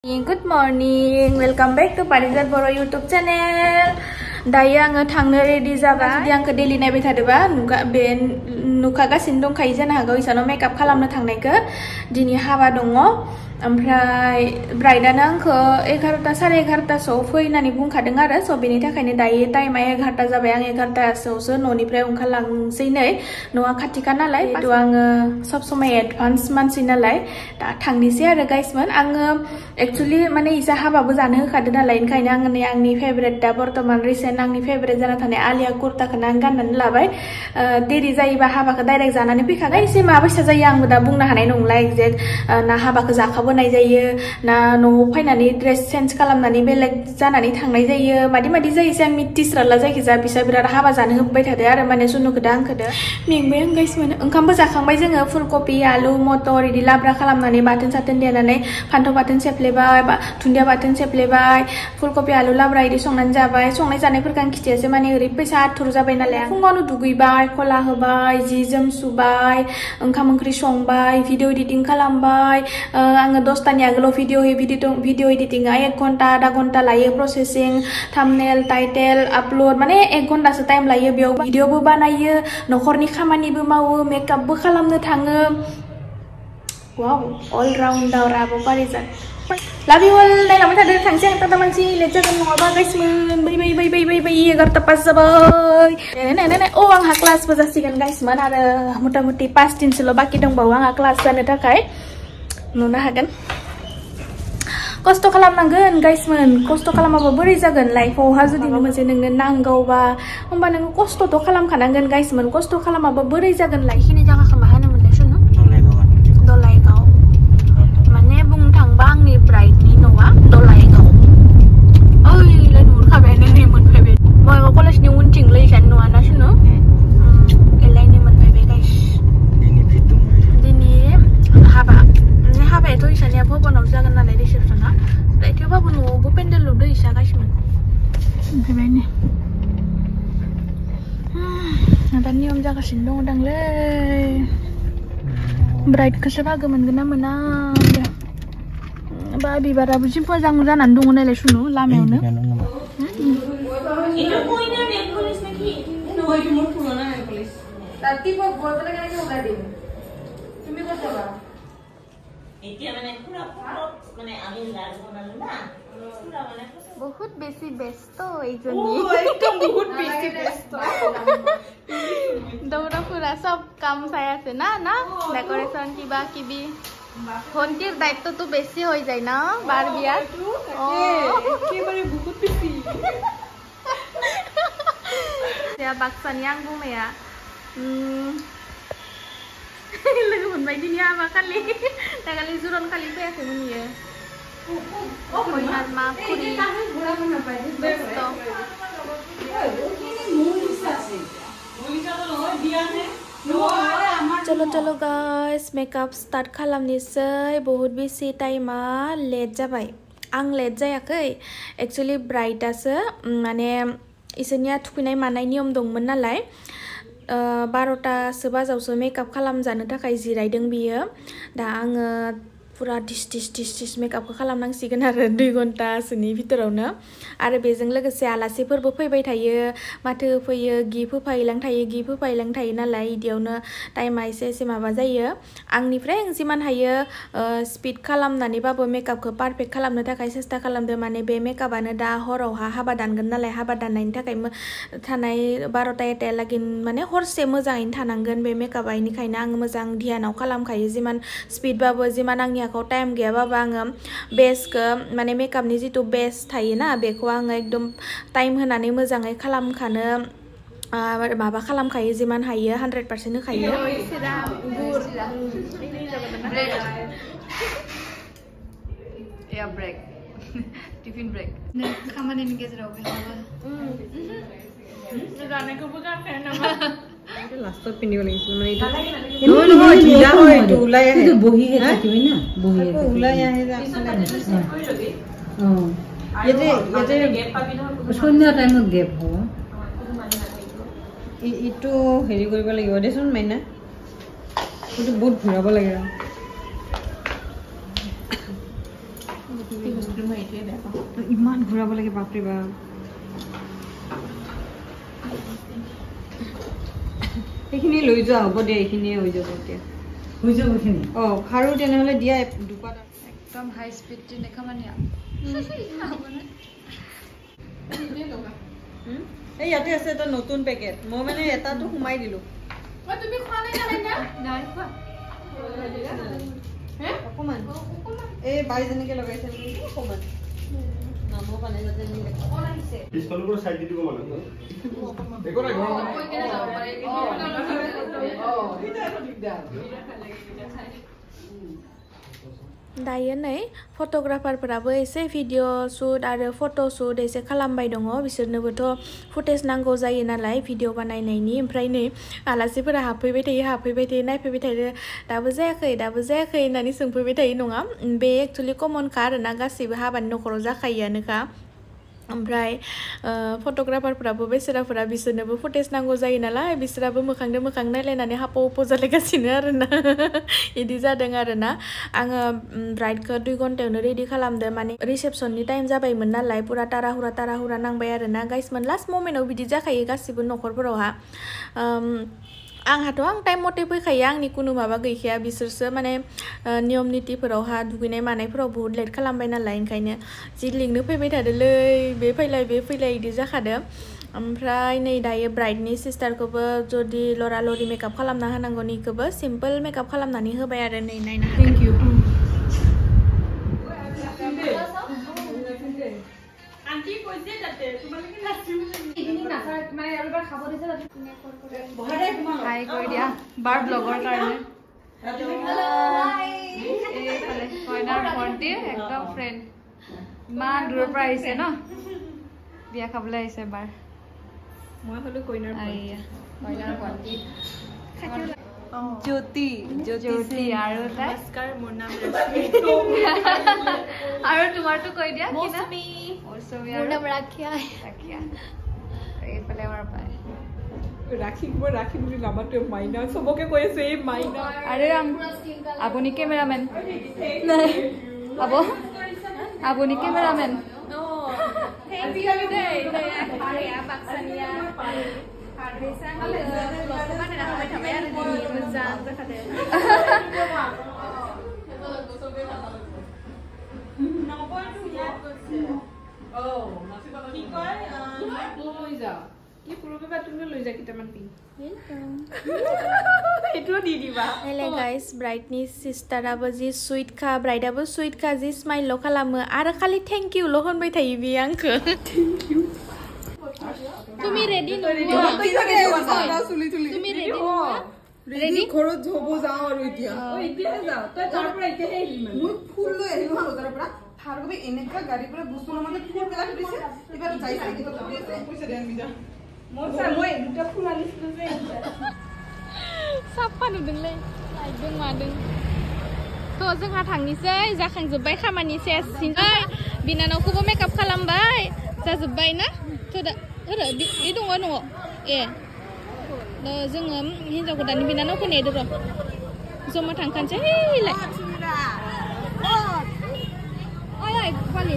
Good morning, welcome back to Parijat Boro YouTube channel. Dayo आङो थांनो ready जाबाय जुदि आंखौ डेलि नायबाय थादोबा नुखागासिनो दंखायो जानो हागौ इसानाव मेकआप खालामनो थांनायखौ दिनै हाबा दङ ओमफ्राय ब्राइडानो आंखौ 11टा सारे 11टासोआव फै होननानै बुंखादों आरो स' बेनि थाखायनो दायो टाइमा 11टा जाबाय आं 11टासोआवसो न'निफ्राय ओंखारलांसै नै न'आ खाथिखा नालाय थ' आङो सब समय एडभान्स मानसि नालाय दा थांनोसै आरो गाइसमोन आङो एक्चुअली माने इसा हाबाबो जानो होखादों नालाय ओंखायनो आङो नै आंनि फेभरेट दा बर्तमान रिसेन्ट आंनि फेभरेट जाना थानाय आलिया कुर्ताखौनो आं गाननानै लाबाय देरि जायोबा हाबाखौ डाइरेक्ट जानानै फैखागोन एसे माबायसा जायो आंबो दा बुंनो हानाय नंला एक्जेक्ट ना हाबाखौ जाखाबोनाय जायो ना न'आव फैनानै ड्रेस चेन्ज खालामनानै बेलेग जानानै थांनाय जायो मादि जायो आं मिथिस्राला जायखिजाया बिसा बिराद हाबा जानो होबाय थादो आरो माने सुनुखौदो आंखौदो मेंबाय आं गाइसमोन ओंखामबो जाखांबाय जोङो फुलकबि आलु मटर इदि लाब्रा खालामनानै बाथोन साथोन देनानै फान्थाव बाथोन सेफ्लेबाय दुन्दिया बाथोन सेफ्लेबाय फुलकबि आलु लाब्रा इदि संनानै जाबाय संनाय जानायफोरखौ आं खिथियासै माने ओरैबायसा आथुर जाबाय नालाय फुङावनो दुगैबाय खला होबाय जि जोम सुबाय ओंखाम ओंख्रि संबाय भिडिअ एडिटिं खालामबाय आङो 10टानि आगोलाव भिडिअ एडिटिंआ 1 घन्टा आधा घन्टा लायो प्रसेसिं थाम्बनेल टाइटेल आपलोड माने 1 घन्टासो टाइम लायो बेयाव भिडिअबो बानायो नखरनि खामानिबो मावो मेकआपबो खालामनो थाङो वाव अल राउन्डार आबो पारिजात Love you all. Dahil naman tayo tangsiyang tatamansi. Let's go mga bagay man. Bye. 11 pas sabay. Oh, ang ha-class pa sigan guys man. Ada muta-muti pas din sila baki dong bawang ha-class sana takay. Nuna hagan. Kosto kalam nanggan guys man. Kosto kalam apa beri jagan life. Oh, hazu di naman sa nanggan nanggaw ba. Umba nang kosto to kalam kananggan guys man. Kosto kalam apa beri jagan life. Ini jangan kemahan naman lesson no. Dolay kau. Bang ni bright ni Noah dolai kau. Oi, lên muốn khai bên này mình phải bên. Mọi người có lên muốn chỉnh lấy chắn Noah đó chứ nữa. Cái lên này mình phải bên guys. Dini haba. Ni haba itu isanya apa pun harus jangan nanti reception ha. Dah itu apa pun bu pendel lu dah isa guys mình. Phải bên này. Nanti ni om jaga sindong dang le. Bright kesebag mình guna menang. Babi bara bujim pojang janan dong nele sunu lameone itu poinnya nail polish naki no itu mur purona nail polish tati po botol kene ke uga din tumi ko jaba etia mane pura mane ami lar banalo na pura mane बहुत बेसी व्यस्त এইজনী একদম বহুত বেছি ব্যস্ত দৌৰা ফুৰা সব কাম চাই আছে না না ডেকোৰেশন কিবা কিবি ভন্টিৰ দায়িত্বটো বেছি হৈ যায় না বাৰ বিয়াত একেবাৰে বহুত বেছি ya baksan yang bumaya logo moनबाय दिनि हाबा खालि दाखालि जुरन खालि फैयाखै मोनियो oh मोनहार मा खुरि घोरा बना पाइ बेस्ट चलो गाइस मेकअप स्टार्ट खालामनिसै बहुत बेसी टाइमा लेट जाबाय आं लेट जायाखै एक्चुअली ब्राइडासो माने इसोरनिया थुखैनाय मानाय नियम दंमोन नालाय 12टासो बाजावसो मेकअप खालामजानो थाखाय जिरायदों बियो दा आङो पुरा डिस मेकअपखौ खालामनांसिगोन आरो 2 घन्टासोनि भितरावनो आरो बेजों लोगोसे आलासिफोरबो फैबाय थायो माथो फैयो गिफ्ट होफायलां थायो नालाय इदियावनो टाइमा एसे माबा जायो आंनिफ्राय आं जिमान हायो स्पिड खालामनानैबाबो मेकअपखौ पारफेक्ट खालामनो थाखाय सेस्था खालामदो माने बे मेकअपआनो दा हरावहा हाबा दानगोन नालाय हाबा दाननायनि थाखाय थानाय 12टा 1टा लागि माने हरसे मोजाङैनो थानांगोन बे मेकअपआ इनिखायनो आं मोजां ध्यानाव खालामखायो जिमान स्पिडबाबो जिमान आंनि आखायाव टाइम गैयाबाबो आङो बेसखौ माने मेकअपनि जितु बेस थायोना बेखौ आङो एकदम टाइम होनानै मोजाङै खालामखानो माबा खालामखायो जिमान हायो 100% होखायो या ब्रेक टिफिन ब्रेक खामानिनि गेजेराव बेहाबो जानायखौबो गारखाया नामा लास्टत पिनिव লাগিছিল মানে নহয় ঢিলা হয় তো উলাই আহে কিন্তু বহি হে থাকিবি না বহি হে উলাই আহে আসলে এতে গেপ পাবি নহয় শূন্য টাইমত গেপ হ'ব ইটো হেৰি কৰিব লাগিব দেচোন মাইনা ইটো বহুত ঘূৰাব লাগে বস্তুটো মই এইটোৱে বেয়া পাওঁ ইমান ঘূৰাব লাগে বাপৰে বাপ এইখিনি লৈ যোৱা হ'ব দে এইখিনিয়ে হৈ যাব এতিয়া হৈ যাব এইখিনি খাৰু তেনেহ'লে দিয়া দুপাত একদম হাই স্পীড ট্ৰেইন দেখা মানিয়া এই ইয়াতে আছে এটা নতুন পেকেট মই মানে এটাটো সোমাই দিলো তুমি খোৱা নাই নাই খোৱা অকমান এই বাইজনীকে লগাইছে অকমান নামো পানে যাতে পিছফালৰ পৰা চাইড দি দিব মানে দেখো না ঘৰ दायो नै फट'ग्राफारफोराबो एसे भिडिअ शुट आरो फट' शुट एसे खालामबाय दङ बिसोरनोबोथ' फुटेज नांगौ जायो नालाय भिडिअ बानायनायनि ओमफ्राय नै आलासिफोरा हाबफैबाय थायो नायफैबाय थायो दाबो जायाखै होननानै सोंफैबाय थायो नङा बे एक्चुअलि कमनखा आरोना गासैबो हाबानि न'खराव जाखायोआनोखा ओमफ्राय फट'ग्राफारफोराबो बेसोराफोरा बिसोरनोबो फुटेज नांगौ जायो नालाय बिसोराबो मोखांजों मोखां नायलायनानै हापो जालायगासिनो आरोना इदि जादों आरोना आङो ब्राइडखौ 2 घन्टायावनो रेडि खालामदों माने रिसेपसननि टाइम जाबायमोन नालाय पुरा ताराहुरा नांबाय आरोना गाइसमोन लास्ट मोमेन्टआव बिदि जाखायो गासिबो न'खरफोरावहा आंहाथ' आं टाइम मथे फैखायो आंनि कुनु माबा गैखाया बिसोरसो माने नियम नीतिफोरावहा दुगैनाय मानायफोराव बहुत लेट खालामबाय नालाय ओंखायनो जि लिंनो फैबाय थादोलै बे फैलाय इदि जाखादो ओमफ्राय नै दायो ब्राइडनि सिस्टारखौबो जुदि लरा लरि मेकआप खालामना होनांगौनि इखौबो सिम्पल मेकआप खालामनानै होबाय आरो नै नायना थेंक इउ आंटी কৈছে তাতে তোমালোকে নাচিম ইভিনিং নাচা মানে এবাৰ খাব দিছে তাতে বহাৰে তোমালোক হাই কৰি দিয়া বাৰ ব্লগৰ কাৰণে হেল্ল হাই এই ফালে কইনাৰ ভণ্টি একদম ফ্ৰেন্ড মান দূৰৰ পৰা আহিছে ন বিয়া খাবলৈ আহিছে বাৰ মই হলো কইনাৰ ভণ্টি জ্যোতি আৰু নমস্কাৰ মোৰ নাম আৰু তোমাৰটো কৈ দিয়া কি নাম মোৰ নাম ৰাখিয়া এইফালে আমাৰ পায় ৰাখি বুলি নামাতো মাইনা সবকে কৈ আছে এই মাইনা আৰে আপুনি কেমেৰামেন নাই আপুনি কেমেৰামেন হেপি হলিডে পাৰিয়া বাক্সানিয়া Hello guys, brightness sister-आबो जि sweet खा bride-आबो sweet खा जि smile ल खालामो आरो खालि thank you ल होनबाय थायो बि आंखो thank you তুমি ৰেডি নহ তুমি ৰেডি ৰেডি ঘৰত হ'ব যাও আৰু এতিয়া যাও তই তাৰ পৰা এতিয়া হেৰি মই ফুল লৈ আহিলো হল তাৰ পৰা ফাৰগবি এনেকা গাড়ী পৰা বস্তু লমাতে ফুল পেলা দিছে এবাৰ যাইছে কি কথা আছে পইচা দেন বিজা মই দুটা ফুল আনিছিলো যে साफा नुदोंलै लाइदों मादों थ' जोंहा थांनिसै जाखांजोब्बाय खामानि सेससिन बिनानावखौबो मेकआप खालामबाय जाजोब्बाय ना थ' दा ओरै बे दङ न'आव ए जोङो हिन्जाव गोदाननि बिनानावखौ नेदो र' जमा थांखानोसै हैलाय ओइ पालि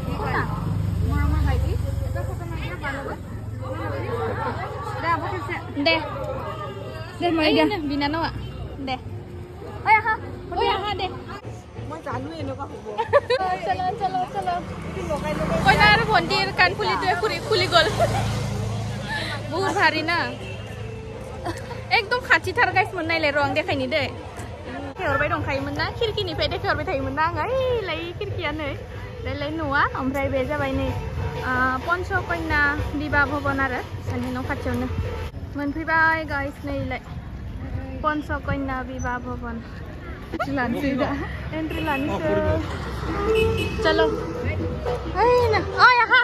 दे दे माइदा बिनानावा दे ओइ आहा दे মই জানো এনেকা হ'ব চলো কইনা আৰু ভণ্টিৰ কাণ ফুলিটোৱে খুলি গ'ল বহুত ভাৰী না একদম খাथिथार गाइस मोननायलाय र' आं देखायनि दे देखायहरबाय दंखायोमोन ना खिरखिनिफ्राय देखायहरबाय थायोमोन ना आं ओइलाय खिरखिया नै लाय न'आ ओमफ्राय बे जाबाय नै पन्चकन्या बिबाह भवन आरो जोंनि न' खाथियावनो मोनफैबाय गाइस नैलाय पन्चकन्या बिबाह भवन एंट्री लानोसै चलो ओइ ना ओइ आहा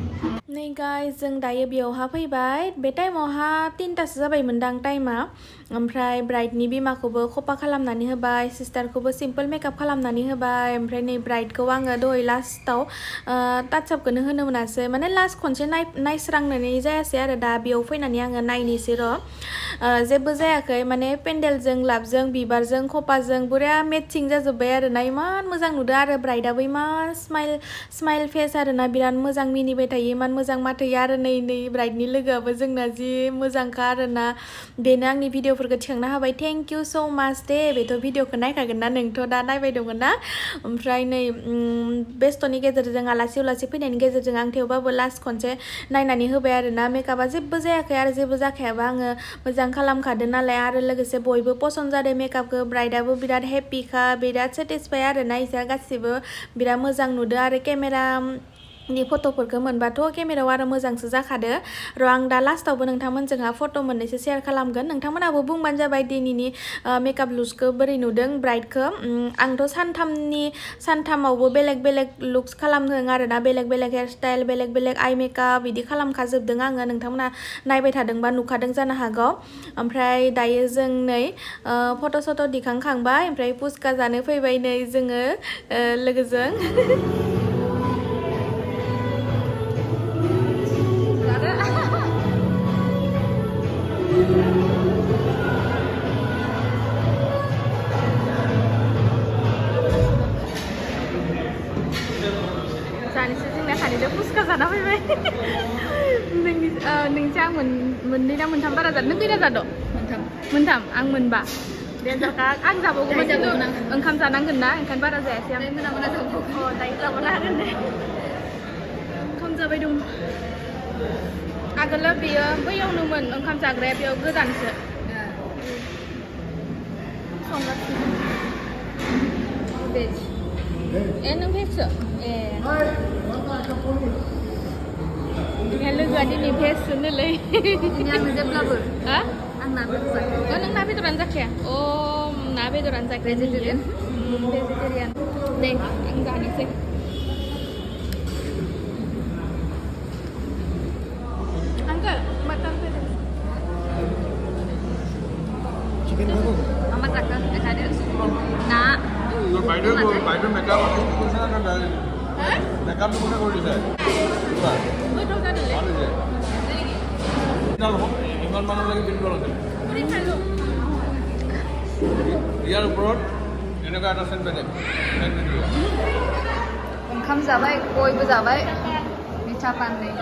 नै गाइस जों दायो बेयावहा फैबाय बे टाइमावहा 3टासो जाबायमोनदां टाइमा ओमफ्राय ब्राइडनि बिमाखौबो खफा खालामनानै होबाय सिस्टारखौबो सिम्पोल मेकआप खालामनानै होबाय ओमफ्राय नै ब्राइडखौ आङो दहाय लास्टाव टाचआपखौनो होनो मोनासै माने लास्ट खनसे नायस्रांनानै जायासै आरो दा बेयाव फैनानै आङो नायनोसै र' जेबो जायाखै माने पेन्डेलजों लाबजों बिबारजों खफाजों बुरा मेटचिं जाजोब्बाय आरो ना इमान मोजां नुदों आरो ब्राइडआबो इमान स्माइल फेस आरो ना बिराद मोजां मिनिबाय थायो इमान मोजां माथोयो आरो नै ब्राइडनि लोगोआबो जोंना जि मोजांखा आरो ना बेनो आंनि भिडिअफोरखौ थिखांना होबाय थेंक इउ सो माच दे बेथ' भिडिअखौ नायखागोन ना नोंथ' दा नायबाय दंमोन ना ओमफ्राय नै बेस्थ'नि गेजेरजों आलासि उलासि फैनायनि गेजेरजों आं थेवबाबो लास्ट खनसे नायनानै होबाय आरो ना मेकआपआ जेबो जायाखै आरो जेबो जाखायाबा आङो मोजां खालामखादों नालाय आरो लोगोसे बयबो पसन्द जादों मेकआपखौ ब्राइडआबो बिराद हेपिखा बिराद सेटिसफाइ आरो ना इसोर गासिबो बिराद मोजां नुदों आरो केमेरानि फट'फोरखौ मोनबाथ' केमेरायाव आरो मोजांसो जाखादो र' आं दा लास्टावबो नोंथांमोनजोंहा फट' मोननैसो शेयार खालामगोन नोंथांमोनाबो बुंबानो जाबाय दिनैनि मेकआप लुक्सखौ बोरै नुदों ब्राइडखौ आंथ' सानथामावबो बेलेग लुक्स खालामदों आरो ना बेलेग हेयार स्टाइल बेलेग आइ मेकआप बिदि खालामखाजोबदों आङो नोंथांमोना नायबाय थादोंबा नुखादों जानो हागौ ओमफ्राय दायो जों नै फट' सट' दिखांखांबाय ओमफ्राय पुस्का जानो फैबाय नै जोङो लोगोजों जानोसै जोंना सानैजों पुस्का जाना फैबाय नोंजों आं मोननै ना मोनथाम बारा जादों नों खैथा जादों मोनथाम आं मोनबा दे जाखा आं जाबावगौमोन खिन्थु ओंखाम जानांगोन ना ओंखायनो बारा जायासै आं मोना जाबावगौ दायो जाबावनो हागोन दे ओंखाम जाबाय दं आगोलाव बेयो बैयावनोमोन ओंखाम जाग्राया बेयाव गोदानसो संगासिनो भेज नों भेजसो लोगोआ दिनै भेज सोनोलै आंनो जेब्लाबो आं ना बेदर नों ना बेदरानो जाखाया ना बेदरानो जाखाया भेजिटेरियान दे आं जानोसै Uncle, mutton fillet. Chicken burger. Mama cakap dah ada. Nak. Spider makeup aku guna kan dah. Makeup tu guna kau dia. Bukan. Betul tak ada. Ada je. Nak ho? Iman mana lagi bin kalau tu? Beri malu. Dia upload. Ini kan ada send balik. Send video. Onkam zabai, koi pun zabai. Micha pandai.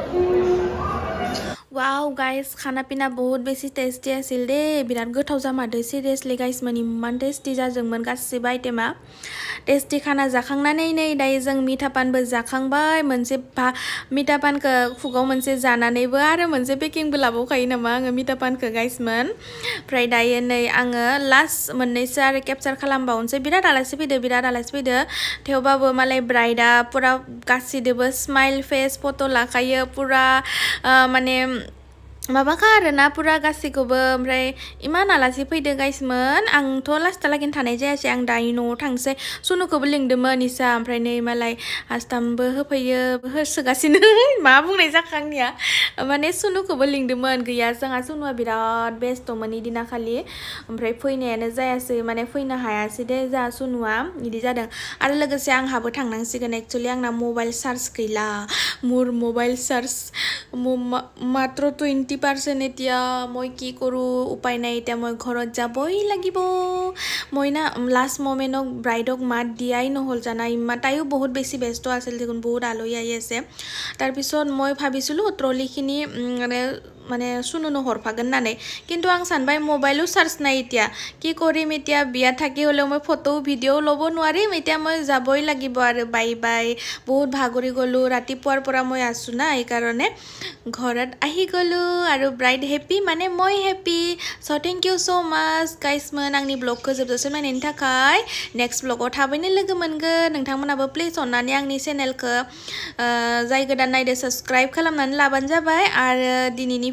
Wow guys खाना पिना बहुत बेसि tasty आसिल दे बिराद गोथाव जामारदो सिरियसलि guys मोन इमान tasty जाजोंमोन गासिबो आइटेमा tasty खाना जाखांनानै नै दायो जों मिठापानबो जाखांबाय मोनसे मिठापानखौ खुगाव मोनसे जानानैबो आरो मोनसे पेकिंबो लाबावखायो नामा आङो मिठापानखौ गाइसमोन ओमफ्राय दायो नै आङो लास्ट मोननैसो आरो केपचार खालामबावनोसै बिराद आलासि फैदो थेवबाबो मालाय ब्राइडआ पुरा गासिदोबो स्माइल फेस फट' लाखायो पुरा माने माबाखा आरो ना पुरा गासैखौबो ओमफ्राय इमान आलासि फैदो गाइसमोन आंथ' लास्टहालागै थानाय जायासै आं दायो न'आव थांसै सुनुखौबो लिंदोंमोन इसा ओमफ्राय नै मालाय आसथामबो होफैयो होसोगासिनो मा बुंनाय जाखो आंनिया माने सुनुखौबो लिंदोंमोन गैया जोंहा सुनुआ बिराद बेस्थ'मोन इदिना खालि ओमफ्राय फैनायानो जायासै माने फैनो हायासै दे जोंहा सुनुआ बिदि जादों आरो लोगोसे आंहाबो थांनांसिगोन एक्चुअलि आंना मबाइल चार्ज गैला मोर मबाइल चार्ज मात्र 20% এতিয়া মই কি কৰো উপায় নাই এতিয়া মই ঘৰত যাবই লাগিব মই না লাষ্ট মোমেন্টক ব্ৰাইডক মাত দিয়াই নহল জানা ইমান তাইও বহুত বেছি ব্যস্ত আছিল দেখোন বহুত আলহী আহি আছে তাৰ পিছত মই ভাবিছিলো ট্ৰলিখিনি মানে শুনুনো হৰফাগন নানে কিন্তু আং সানবাই মোবাইলো চার্জ নাই এতিয়া কি কৰিম এতিয়া বিয়া থাকি হলে মই ফটো ভিডিও লব নোৱাৰিম এতিয়া মই যাবই লাগিব আৰু বাই বাই বহুত ভাগৰি গলো ৰাতিপুৱাৰ পৰা মই আছো না এই কাৰণে ঘৰত আহি গলো আৰু ব্ৰাইড হেপি মানে মই happy so thank you so much guys मोन आंनि ब्लगखौ जोबजासिम नायनायनि थाखाय नेक्स्ट ब्लगाव थाबैनो लोगो मोनगोन नोंथांमोनाबो प्लिज अननानै आंनि चेनेलखौ जाय गोदान नायदो साबस्क्राइब खालामनानै लाबानो जाबाय आरो दिनैनि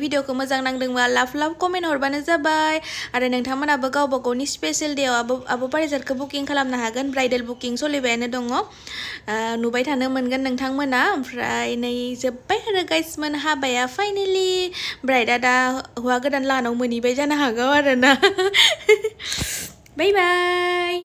भिडिअखौ मोजां नांदोंबा लाभ कमेन्ट हरबानो जाबाय आरो नोंथांमोनाबो गावबा गावनि स्पेशल डेआव आब' पारिजातखौ बुकिं खालामनो हागोन ब्राइडेल बुकिं सोलिबायानो दङ नुबाय थानो मोनगोन नोंथांमोना ओमफ्राय नै जोब्बाय आरो गाइसमोन हाबाया फाइनालि ब्राइडआ दा हौवा गोदान लाहानाव मोनहैबाय जानो हागौ आरोना बाय बाय